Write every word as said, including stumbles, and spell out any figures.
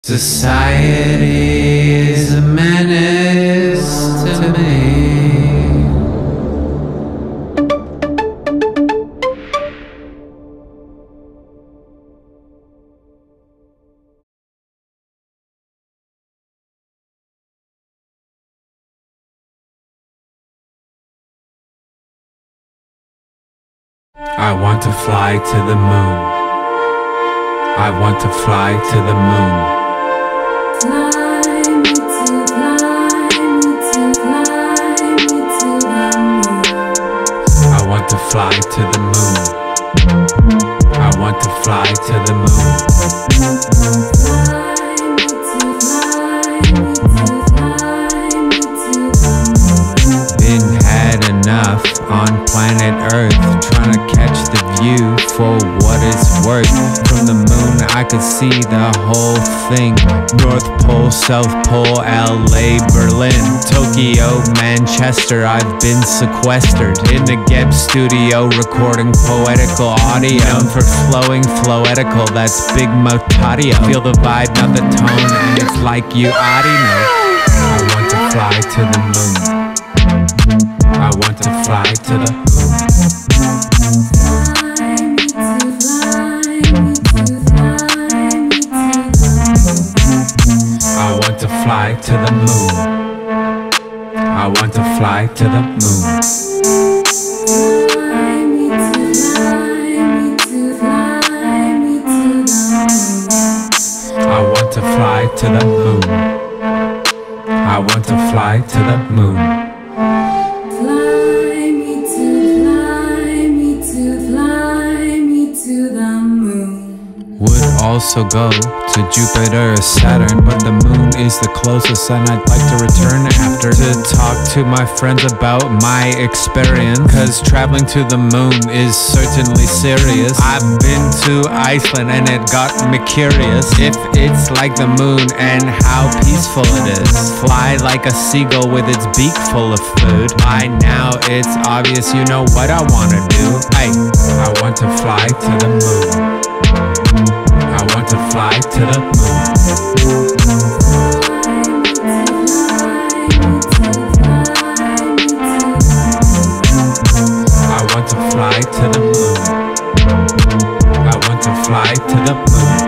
Society is a menace to me. I want to fly to the moon. I want to fly to the moon. Fly me to, fly me to, fly me to the moon. I want to fly to the moon. I want to fly to the moon. Fly me to, fly me to, fly me to the moon. Been had enough on planet Earth, trying to catch the view for what it's worth. From the moon I could see the whole thing. North Pole, South Pole, L A, Berlin, Tokyo, Manchester. I've been sequestered in the G E B studio, recording poetical audio. Known for flowing floetical, that's big motadio. Feel the vibe, not the tone, and it's like you already know. I want to fly to the moon. I want to fly to the moon. I want to fly to the moon. I want to fly to the moon. Fly me to, fly me to, fly me to the moon. I want to fly to the moon. I want to fly to the moon. Fly me to, fly me to, fly me to the moon. Would also go to Jupiter or Saturn, but the moon is the closest, and I'd like to return after to talk to my friends about my experience, cause traveling to the moon is certainly serious. I've been to Iceland and it got me curious if it's like the moon and how peaceful it is. Fly like a seagull with its beak full of food. By now it's obvious you know what I wanna do. Hey, I want to fly to the moon. I want to fly to the moon. I want to fly to the moon. I want to fly to the moon.